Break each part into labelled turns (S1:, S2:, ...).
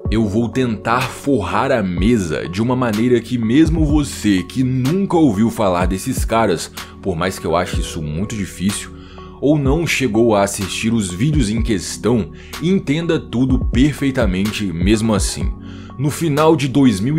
S1: eu vou tentar forrar a mesa de uma maneira que mesmo você que nunca ouviu falar desses caras, por mais que eu ache isso muito difícil, ou não chegou a assistir os vídeos em questão, entenda tudo perfeitamente mesmo assim. No final de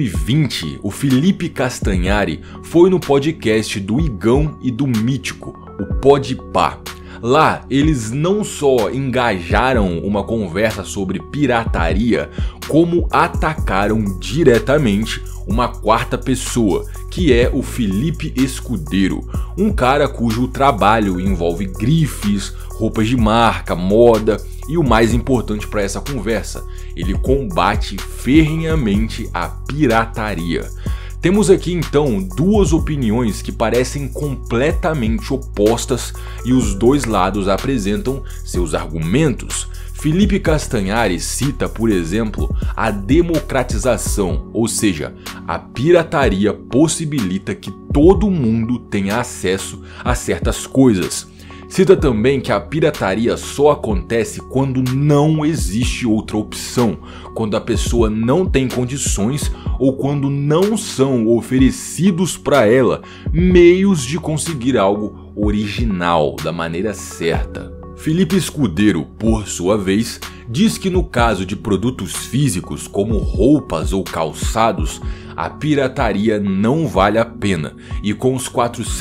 S1: 2020, o Felipe Castanhari foi no podcast do Igão e do Mítico, o Podpah. Lá, eles não só engajaram uma conversa sobre pirataria, como atacaram diretamente uma quarta pessoa, que é o Felipe Escudeiro, um cara cujo trabalho envolve grifes, roupas de marca, moda e o mais importante para essa conversa, ele combate ferrenhamente a pirataria. Temos aqui então duas opiniões que parecem completamente opostas e os dois lados apresentam seus argumentos. Felipe Castanhari cita, por exemplo, a democratização, ou seja, a pirataria possibilita que todo mundo tenha acesso a certas coisas. Cita também que a pirataria só acontece quando não existe outra opção, quando a pessoa não tem condições ou quando não são oferecidos para ela meios de conseguir algo original da maneira certa. Felipe Escudeiro, por sua vez, diz que no caso de produtos físicos como roupas ou calçados, a pirataria não vale a pena e com os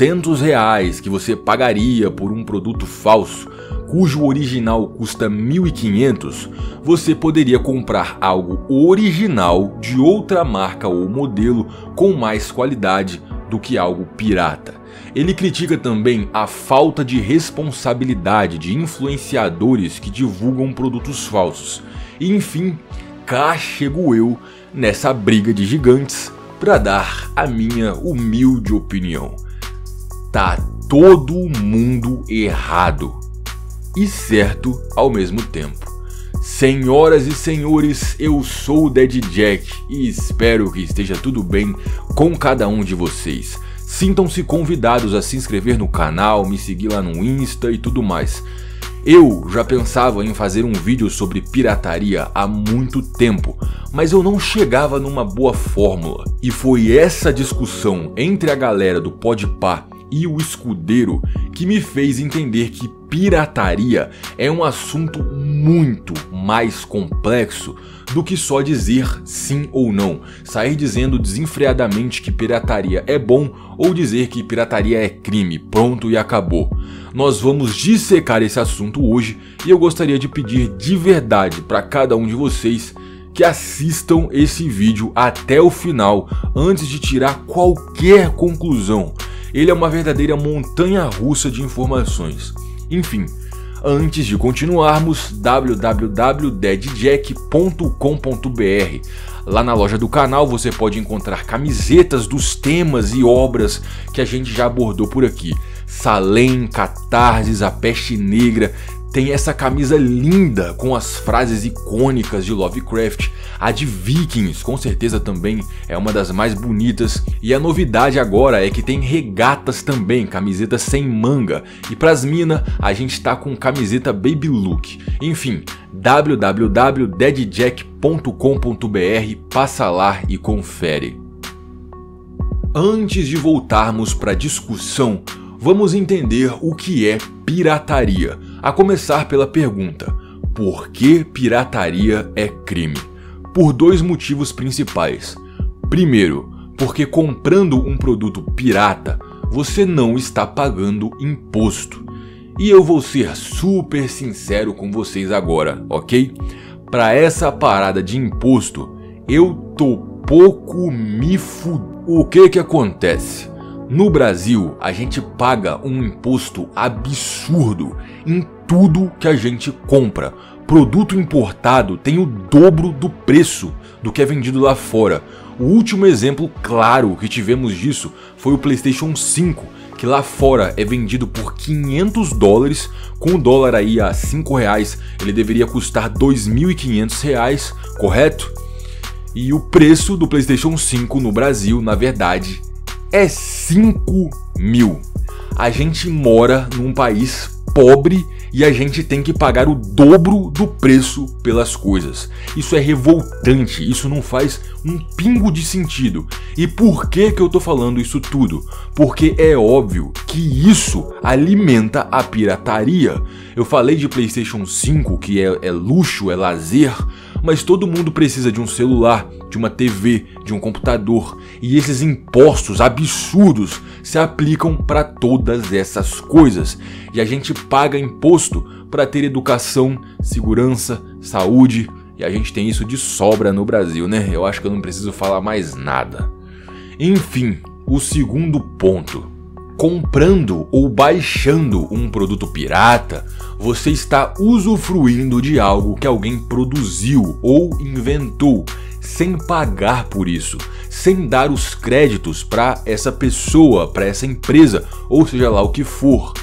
S1: R$400 que você pagaria por um produto falso, cujo original custa R$1.500, você poderia comprar algo original de outra marca ou modelo com mais qualidade do que algo pirata. Ele critica também a falta de responsabilidade de influenciadores que divulgam produtos falsos. E enfim, cá chego eu nessa briga de gigantes para dar a minha humilde opinião. Tá todo mundo errado e certo ao mesmo tempo. Senhoras e senhores, eu sou o Dead Jack e espero que esteja tudo bem com cada um de vocês. Sintam-se convidados a se inscrever no canal, me seguir lá no Insta e tudo mais. Eu já pensava em fazer um vídeo sobre pirataria há muito tempo, mas eu não chegava numa boa fórmula. E foi essa discussão entre a galera do Podpah e o Escudeiro que me fez entender que pirataria é um assunto muito mais complexo do que só dizer sim ou não, sair dizendo desenfreadamente que pirataria é bom ou dizer que pirataria é crime, pronto e acabou. Nós vamos dissecar esse assunto hoje e eu gostaria de pedir de verdade para cada um de vocês que assistam esse vídeo até o final antes de tirar qualquer conclusão. Ele é uma verdadeira montanha-russa de informações. Enfim, antes de continuarmos, www.deadjack.com.br. Lá na loja do canal você pode encontrar camisetas dos temas e obras que a gente já abordou por aqui. Salem, Catarses, A Peste Negra. Tem essa camisa linda com as frases icônicas de Lovecraft. A de Vikings, com certeza também é uma das mais bonitas. E a novidade agora é que tem regatas também, camisetas sem manga. E pras mina, a gente tá com camiseta Baby Look. Enfim, www.deadjack.com.br, passa lá e confere. Antes de voltarmos para a discussão, vamos entender o que é pirataria. A começar pela pergunta: por que pirataria é crime? Por dois motivos principais. Primeiro, porque comprando um produto pirata, você não está pagando imposto. E eu vou ser super sincero com vocês agora, ok? Para essa parada de imposto, eu tô pouco me fudendo. O que acontece? No Brasil, a gente paga um imposto absurdo em tudo que a gente compra. Produto importado tem o dobro do preço do que é vendido lá fora. O último exemplo claro que tivemos disso foi o PlayStation 5, que lá fora é vendido por $500, com o dólar aí a R$5, ele deveria custar R$2.500, correto? E o preço do PlayStation 5 no Brasil, na verdade, é 5.000. A gente mora num país pobre e a gente tem que pagar o dobro do preço pelas coisas. Isso é revoltante, isso não faz um pingo de sentido. E por que eu tô falando isso tudo? Porque é óbvio que isso alimenta a pirataria. Eu falei de PlayStation 5, que é luxo, é lazer, mas todo mundo precisa de um celular, de uma TV, de um computador, e esses impostos absurdos se aplicam para todas essas coisas. E a gente paga imposto para ter educação, segurança, saúde, e a gente tem isso de sobra no Brasil, né? Eu acho que eu não preciso falar mais nada. Enfim, o segundo ponto. Comprando ou baixando um produto pirata, você está usufruindo de algo que alguém produziu ou inventou, sem pagar por isso, sem dar os créditos para essa pessoa, para essa empresa, ou seja lá o que for.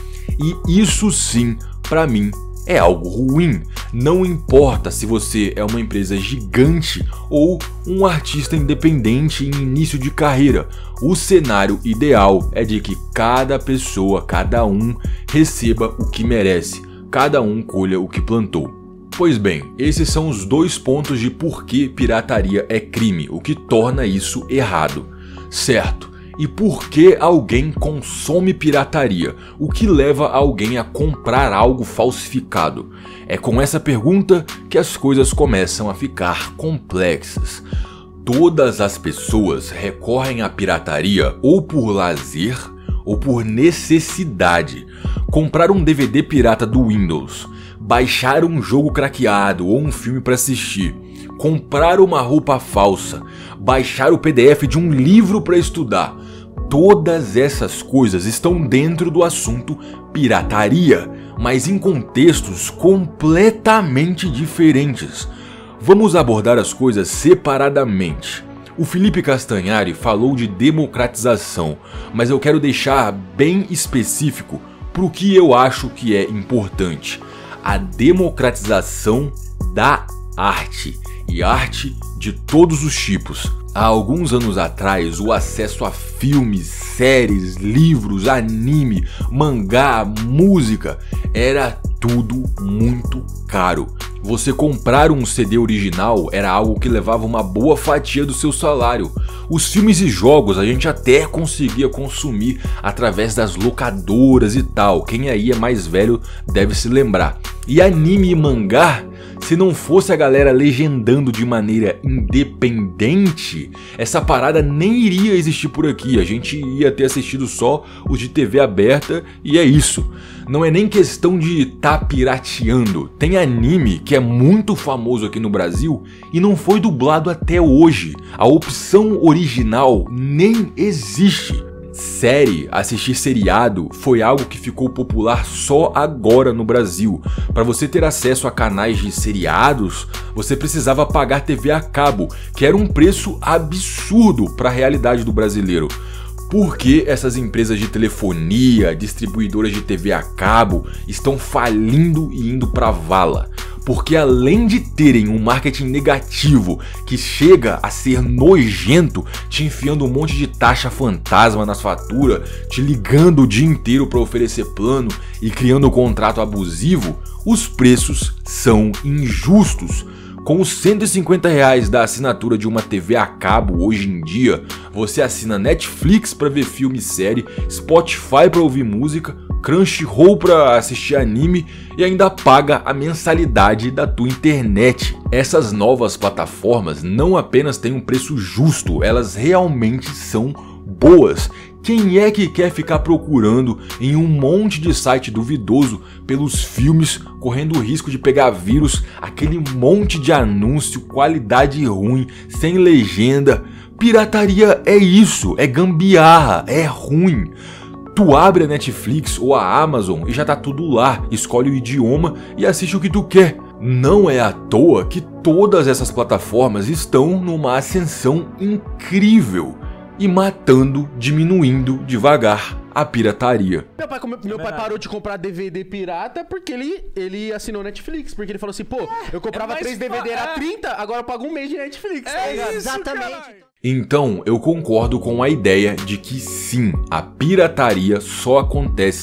S1: E isso sim, para mim, é algo ruim. Não importa se você é uma empresa gigante ou um artista independente em início de carreira. O cenário ideal é de que cada pessoa, cada um, receba o que merece. Cada um colha o que plantou. Pois bem, esses são os dois pontos de por que pirataria é crime, o que torna isso errado. Certo. E por que alguém consome pirataria? O que leva alguém a comprar algo falsificado? É com essa pergunta que as coisas começam a ficar complexas. Todas as pessoas recorrem à pirataria ou por lazer ou por necessidade. Comprar um DVD pirata do Windows, baixar um jogo craqueado ou um filme para assistir, comprar uma roupa falsa, baixar o PDF de um livro para estudar. Todas essas coisas estão dentro do assunto pirataria, mas em contextos completamente diferentes. Vamos abordar as coisas separadamente. O Felipe Castanhari falou de democratização, mas eu quero deixar bem específico para o que eu acho que é importante. A democratização da arte, e arte de todos os tipos. Há alguns anos atrás, o acesso a filmes, séries, livros, anime, mangá, música, era tudo muito caro. Você comprar um CD original era algo que levava uma boa fatia do seu salário. Os filmes e jogos a gente até conseguia consumir através das locadoras e tal. Quem aí é mais velho deve se lembrar. E anime e mangá, se não fosse a galera legendando de maneira independente, essa parada nem iria existir por aqui. A gente ia ter assistido só os de TV aberta e é isso. Não é nem questão de tá pirateando. Tem anime que é muito famoso aqui no Brasil e não foi dublado até hoje. A opção original nem existe. Série, assistir seriado, foi algo que ficou popular só agora no Brasil. Para você ter acesso a canais de seriados, você precisava pagar TV a cabo, que era um preço absurdo para a realidade do brasileiro. Por que essas empresas de telefonia, distribuidoras de TV a cabo estão falindo e indo para vala? Porque além de terem um marketing negativo que chega a ser nojento, te enfiando um monte de taxa fantasma nas faturas, te ligando o dia inteiro para oferecer plano e criando um contrato abusivo, os preços são injustos. Com os R$150 da assinatura de uma TV a cabo hoje em dia, você assina Netflix para ver filme e série, Spotify para ouvir música, Crunchyroll para assistir anime e ainda paga a mensalidade da tua internet. Essas novas plataformas não apenas têm um preço justo, elas realmente são boas. Quem é que quer ficar procurando em um monte de site duvidoso pelos filmes, correndo o risco de pegar vírus, aquele monte de anúncio, qualidade ruim, sem legenda? Pirataria é isso, é gambiarra, é ruim. Tu abre a Netflix ou a Amazon e já tá tudo lá, escolhe o idioma e assiste o que tu quer. Não é à toa que todas essas plataformas estão numa ascensão incrível e matando, diminuindo devagar a pirataria.
S2: Meu pai parou de comprar DVD pirata porque ele assinou Netflix. Porque ele falou assim, pô, eu comprava 3 DVD, era 30, agora eu pago um mês de Netflix.
S3: É isso,
S2: exatamente.
S3: Caralho.
S1: Então, eu concordo com a ideia de que sim, a pirataria só acontece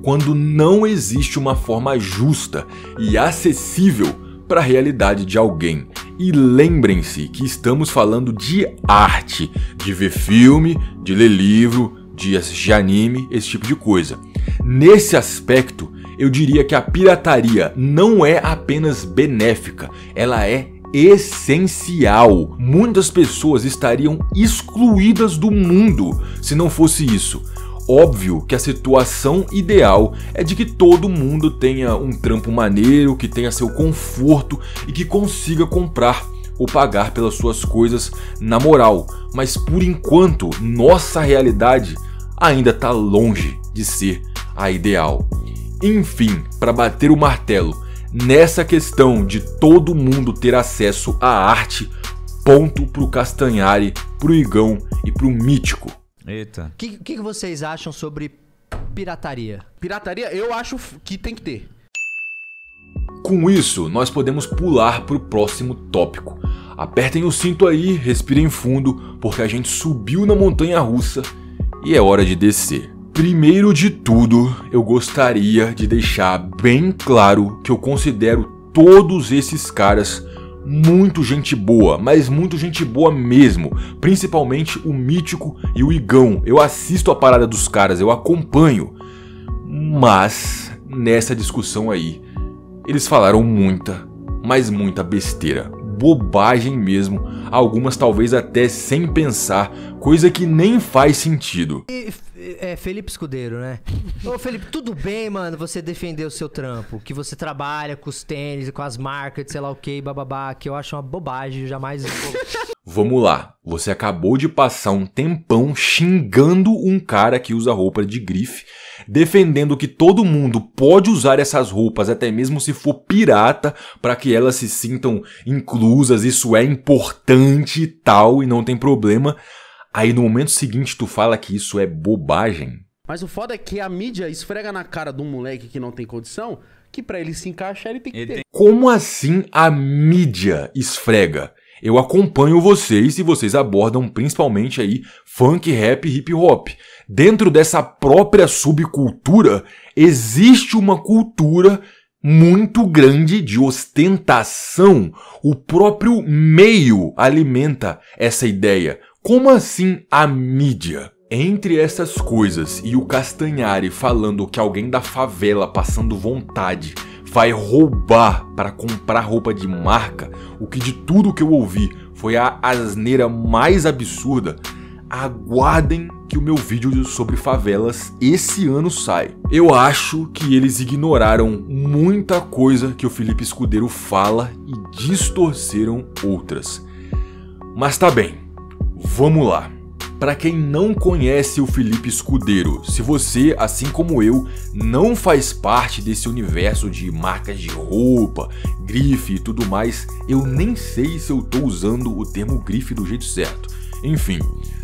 S1: quando não existe uma forma justa e acessível para a realidade de alguém. E lembrem-se que estamos falando de arte, de ver filme, de ler livro, de assistir anime, esse tipo de coisa. Nesse aspecto, eu diria que a pirataria não é apenas benéfica, ela é essencial. Muitas pessoas estariam excluídas do mundo se não fosse isso. Óbvio que a situação ideal é de que todo mundo tenha um trampo maneiro, que tenha seu conforto e que consiga comprar ou pagar pelas suas coisas na moral. Mas por enquanto, nossa realidade ainda está longe de ser a ideal. Enfim, para bater o martelo nessa questão de todo mundo ter acesso à arte, ponto pro Castanhari, pro Igão e pro Mítico.
S3: Eita.
S4: O que vocês acham sobre pirataria?
S2: Pirataria, eu acho que tem que ter.
S1: Com isso, nós podemos pular pro próximo tópico. Apertem o cinto aí, respirem fundo, porque a gente subiu na montanha-russa e é hora de descer. Primeiro de tudo, eu gostaria de deixar bem claro que eu considero todos esses caras muito gente boa, mas muito gente boa mesmo, principalmente o Mítico e o Igão. Eu assisto a parada dos caras, eu acompanho, mas nessa discussão aí, eles falaram muita, mas muita besteira, bobagem mesmo, algumas talvez até sem pensar, coisa que nem faz sentido.
S4: Felipe Escudeiro, né? Ô Felipe, tudo bem, mano, você defender o seu trampo, que você trabalha com os tênis, com as marcas, sei lá o que, bababá, que eu acho uma bobagem, eu jamais...
S1: Vamos lá, você acabou de passar um tempão xingando um cara que usa roupa de grife, defendendo que todo mundo pode usar essas roupas, até mesmo se for pirata, para que elas se sintam inclusas, isso é importante e tal, e não tem problema. Aí no momento seguinte tu fala que isso é bobagem.
S2: Mas o foda é que a mídia esfrega na cara de um moleque que não tem condição, que pra ele se encaixar ele tem que ter.
S1: Como assim a mídia esfrega? Eu acompanho vocês e vocês abordam principalmente aí funk, rap e hip hop. Dentro dessa própria subcultura, existe uma cultura muito grande de ostentação. O próprio meio alimenta essa ideia. Como assim a mídia? Entre essas coisas e o Castanhari falando que alguém da favela passando vontade vai roubar para comprar roupa de marca, o que de tudo que eu ouvi foi a asneira mais absurda, aguardem que o meu vídeo sobre favelas esse ano sai. Eu acho que eles ignoraram muita coisa que o Felipe Escudeiro fala e distorceram outras. Mas tá bem. Vamos lá. Para quem não conhece o Felipe Escudeiro, se você, assim como eu, não faz parte desse universo de marcas de roupa, grife e tudo mais, eu nem sei se eu tô usando o termo grife do jeito certo. Enfim,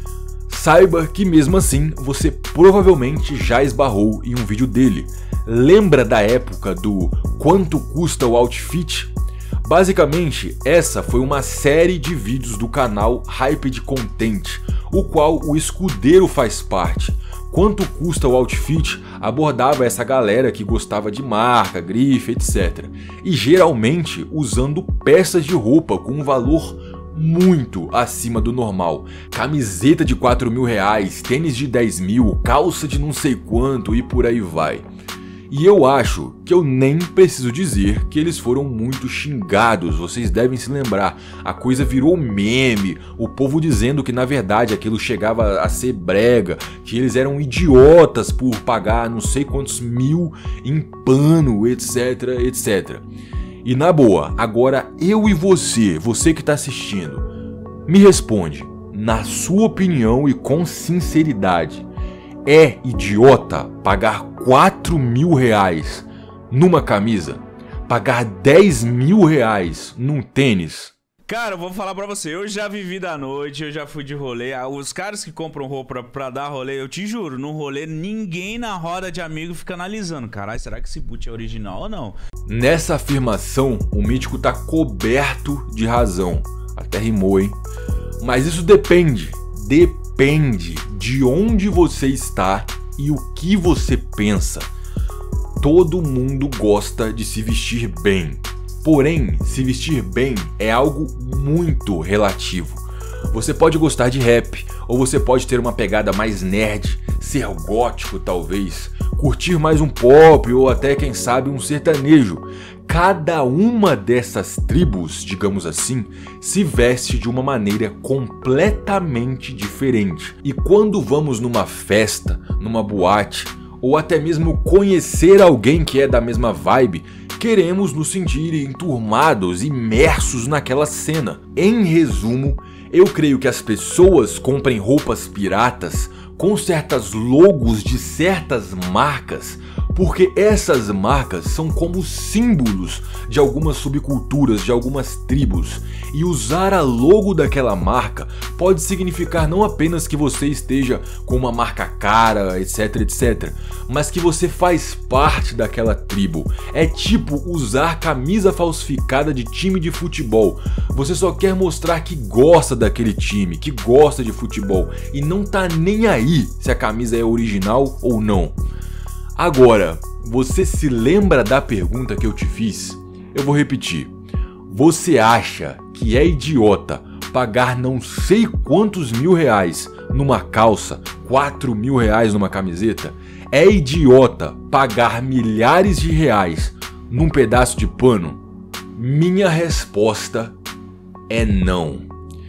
S1: saiba que mesmo assim você provavelmente já esbarrou em um vídeo dele. Lembra da época do quanto custa o outfit? Basicamente, essa foi uma série de vídeos do canal Hyped Content, o qual o Escudeiro faz parte. Quanto custa o outfit abordava essa galera que gostava de marca, grife, etc. E geralmente usando peças de roupa com um valor muito acima do normal. Camiseta de 4 mil reais, tênis de 10 mil, calça de não sei quanto e por aí vai. E eu acho que eu nem preciso dizer que eles foram muito xingados, vocês devem se lembrar. A coisa virou meme, o povo dizendo que na verdade aquilo chegava a ser brega, que eles eram idiotas por pagar não sei quantos mil em pano, etc, etc. E na boa, agora eu e você que tá assistindo, me responde, na sua opinião e com sinceridade, é idiota pagar 4 mil reais numa camisa? Pagar 10 mil reais num tênis?
S3: Cara, eu vou falar pra você, eu já vivi da noite, eu já fui de rolê. Os caras que compram roupa pra dar rolê, eu te juro, no rolê ninguém na roda de amigo fica analisando. Caralho, será que esse boot é original ou não?
S1: Nessa afirmação, o Mítico tá coberto de razão. Até rimou, hein? Mas isso depende de onde você está e o que você pensa. Todo mundo gosta de se vestir bem. Porém, se vestir bem é algo muito relativo. Você pode gostar de rap, ou você pode ter uma pegada mais nerd, ser gótico talvez, curtir mais um pop ou até quem sabe um sertanejo. Cada uma dessas tribos, digamos assim, se veste de uma maneira completamente diferente. E quando vamos numa festa, numa boate, ou até mesmo conhecer alguém que é da mesma vibe, queremos nos sentir enturmados, imersos naquela cena. Em resumo, eu creio que as pessoas comprem roupas piratas com certas logos de certas marcas, porque essas marcas são como símbolos de algumas subculturas, de algumas tribos, e usar a logo daquela marca pode significar não apenas que você esteja com uma marca cara, etc, etc, mas que você faz parte daquela tribo. É tipo usar camisa falsificada de time de futebol. Você só quer mostrar que gosta daquele time, que gosta de futebol, e não tá nem aí se a camisa é original ou não. Agora, você se lembra da pergunta que eu te fiz? Eu vou repetir. Você acha que é idiota pagar não sei quantos mil-reais numa calça, 4 mil reais numa camiseta? É idiota pagar milhares de reais num pedaço de pano? Minha resposta é não.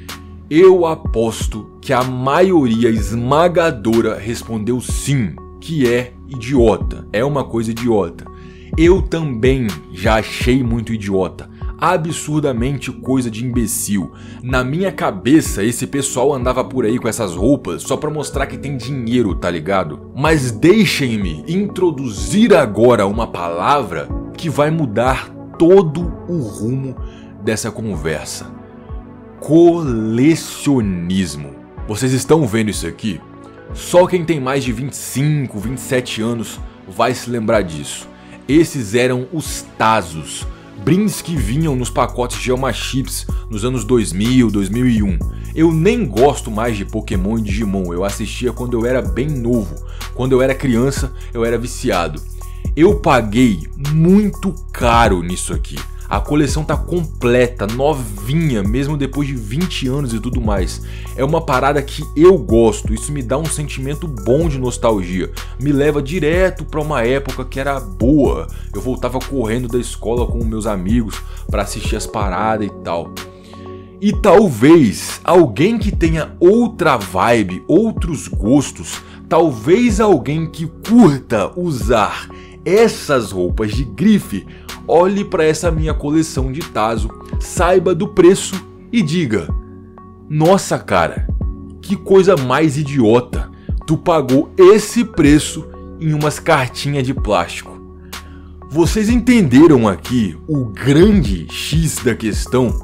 S1: Eu aposto que a maioria esmagadora respondeu sim, que é idiota, é uma coisa idiota. Eu também já achei muito idiota, absurdamente coisa de imbecil. Na minha cabeça, esse pessoal andava por aí com essas roupas só pra mostrar que tem dinheiro, tá ligado? Mas deixem-me introduzir agora uma palavra que vai mudar todo o rumo dessa conversa. Colecionismo. Vocês estão vendo isso aqui? Só quem tem mais de 25, 27 anos vai se lembrar disso. Esses eram os Tazos, brindes que vinham nos pacotes Geoma Chips nos anos 2000, 2001. Eu nem gosto mais de Pokémon e Digimon, eu assistia quando eu era bem novo. Quando eu era criança, eu era viciado. Eu paguei muito caro nisso aqui. A coleção tá completa, novinha, mesmo depois de 20 anos e tudo mais. É uma parada que eu gosto, isso me dá um sentimento bom de nostalgia. Me leva direto pra uma época que era boa. Eu voltava correndo da escola com meus amigos pra assistir as paradas e tal. E talvez alguém que tenha outra vibe, outros gostos, talvez alguém que curta usar essas roupas de grife, olhe para essa minha coleção de Tazo, saiba do preço e diga: nossa cara, que coisa mais idiota, tu pagou esse preço em umas cartinhas de plástico. Vocês entenderam aqui o grande X da questão?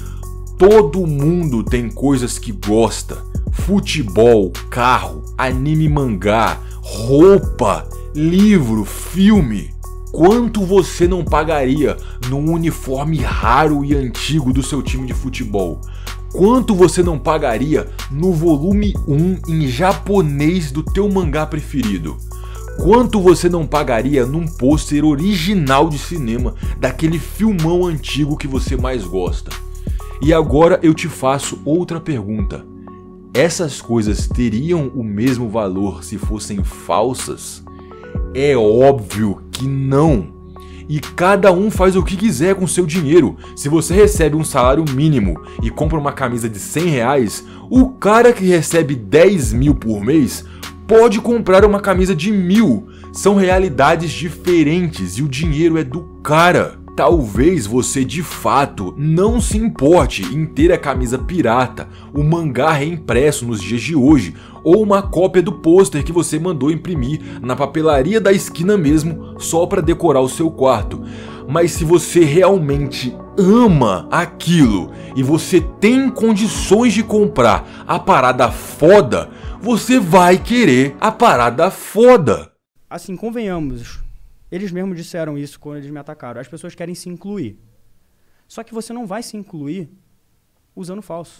S1: Todo mundo tem coisas que gosta: futebol, carro, anime, mangá, roupa, livro, filme. Quanto você não pagaria num uniforme raro e antigo do seu time de futebol? Quanto você não pagaria no volume 1 em japonês do teu mangá preferido? Quanto você não pagaria num pôster original de cinema daquele filmão antigo que você mais gosta? E agora eu te faço outra pergunta. Essas coisas teriam o mesmo valor se fossem falsas? É óbvio que não. E cada um faz o que quiser com seu dinheiro. Se você recebe um salário mínimo e compra uma camisa de 100 reais, o cara que recebe 10 mil por mês pode comprar uma camisa de 1.000. São realidades diferentes e o dinheiro é do cara. Talvez você de fato não se importe em ter a camisa pirata, o mangá reimpresso nos dias de hoje, ou uma cópia do pôster que você mandou imprimir na papelaria da esquina mesmo, só para decorar o seu quarto. Mas se você realmente ama aquilo e você tem condições de comprar a parada foda, você vai querer a parada foda.
S5: Assim, convenhamos, eles mesmos disseram isso quando eles me atacaram. As pessoas querem se incluir. Só que você não vai se incluir usando falso.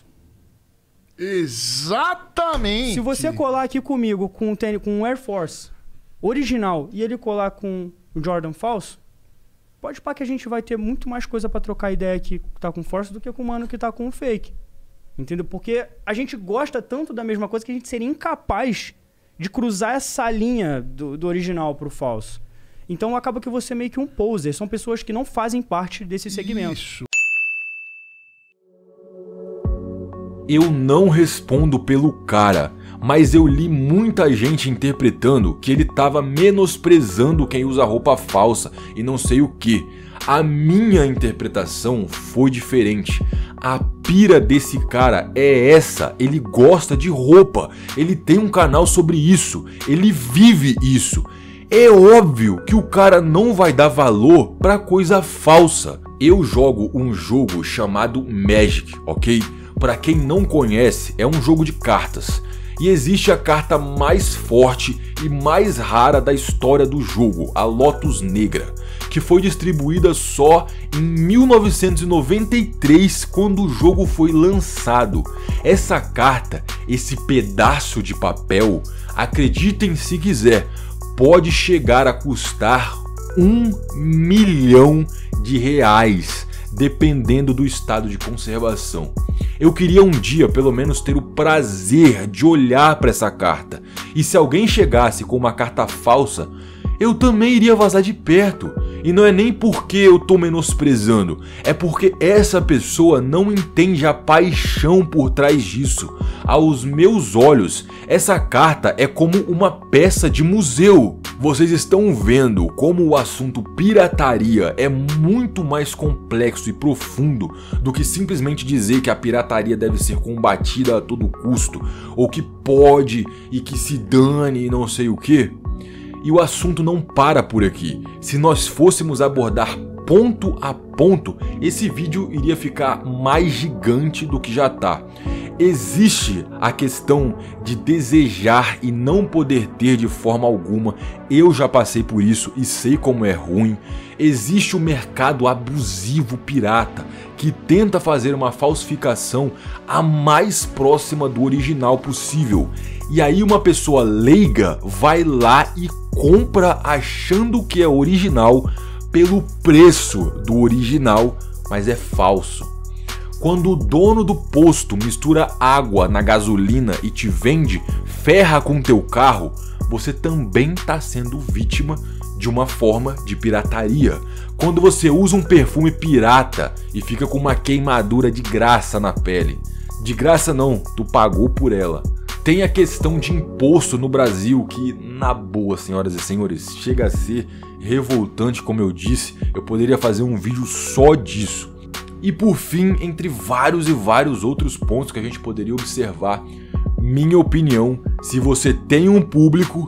S6: Exatamente!
S5: Se você colar aqui comigo com um Air Force original e ele colar com o Jordan falso, pode pá que a gente vai ter muito mais coisa pra trocar ideia que tá com Force do que com o mano que tá com o fake. Entendeu? Porque a gente gosta tanto da mesma coisa que a gente seria incapaz de cruzar essa linha do original pro falso. Então acaba que você é meio que um poser. São pessoas que não fazem parte desse segmento.
S1: Isso. Eu não respondo pelo cara, mas eu li muita gente interpretando que ele tava menosprezando quem usa roupa falsa e não sei o que. A minha interpretação foi diferente. A pira desse cara é essa, ele gosta de roupa, ele tem um canal sobre isso, ele vive isso. É óbvio que o cara não vai dar valor pra coisa falsa. Eu jogo um jogo chamado Magic, ok? Pra quem não conhece, é um jogo de cartas. E existe a carta mais forte e mais rara da história do jogo, a Lotus Negra, que foi distribuída só em 1993, quando o jogo foi lançado. Essa carta, esse pedaço de papel, acreditem se quiser, pode chegar a custar R$1 milhão, dependendo do estado de conservação. Eu queria um dia pelo menos ter o prazer de olhar para essa carta, e se alguém chegasse com uma carta falsa, eu também iria vazar de perto. E não é nem porque eu tô menosprezando, é porque essa pessoa não entende a paixão por trás disso. Aos meus olhos, essa carta é como uma peça de museu. Vocês estão vendo como o assunto pirataria é muito mais complexo e profundo do que simplesmente dizer que a pirataria deve ser combatida a todo custo, ou que pode e que se dane e não sei o que. E o assunto não para por aqui. Se nós fôssemos abordar ponto a ponto, esse vídeo iria ficar mais gigante do que já tá. Existe a questão de desejar e não poder ter de forma alguma. Eu já passei por isso e sei como é ruim. Existe o mercado abusivo pirata, que tenta fazer uma falsificação a mais próxima do original possível. E aí uma pessoa leiga vai lá e compra achando que é original pelo preço do original, mas é falso. Quando o dono do posto mistura água na gasolina e te vende, ferra com teu carro, você também está sendo vítima de uma forma de pirataria. Quando você usa um perfume pirata e fica com uma queimadura de graça na pele. De graça não, tu pagou por ela. Tem a questão de imposto no Brasil que, na boa, senhoras e senhores, chega a ser revoltante, como eu disse. Eu poderia fazer um vídeo só disso. E por fim, entre vários e vários outros pontos que a gente poderia observar, minha opinião, se você tem um público,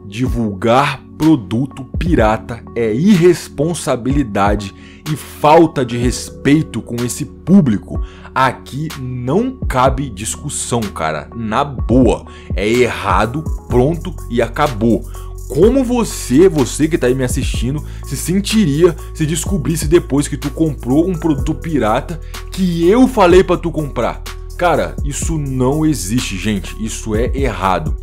S1: divulgar produto pirata é irresponsabilidade e falta de respeito com esse público. Aqui não cabe discussão, cara, na boa, é errado, pronto e acabou. Como você que tá aí me assistindo, se sentiria se descobrisse depois que tu comprou um produto pirata que eu falei pra tu comprar? Cara, isso não existe, gente, isso é errado.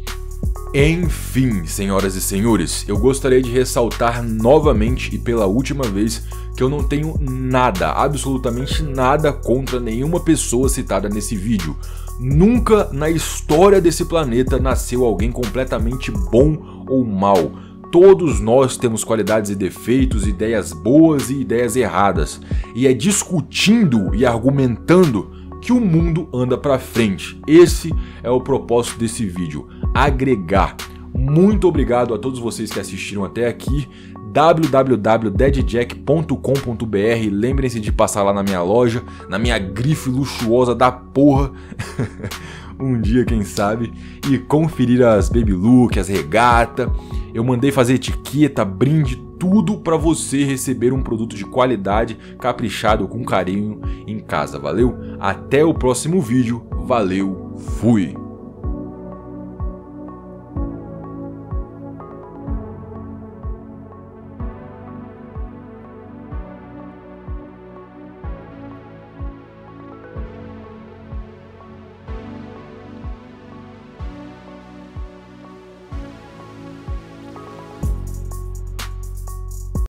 S1: Enfim, senhoras e senhores, eu gostaria de ressaltar novamente e pela última vez que eu não tenho nada, absolutamente nada contra nenhuma pessoa citada nesse vídeo. Nunca na história desse planeta nasceu alguém completamente bom ou mal. Todos nós temos qualidades e defeitos, ideias boas e ideias erradas. E é discutindo e argumentando que o mundo anda pra frente. Esse é o propósito desse vídeo, agregar. Muito obrigado a todos vocês que assistiram até aqui. www.deadjack.com.br. Lembrem-se de passar lá na minha loja, na minha grife luxuosa da porra, um dia quem sabe, e conferir as baby look, as regata. Eu mandei fazer etiqueta, brinde, tudo para você receber um produto de qualidade, caprichado, com carinho em casa, valeu? Até o próximo vídeo, valeu, fui!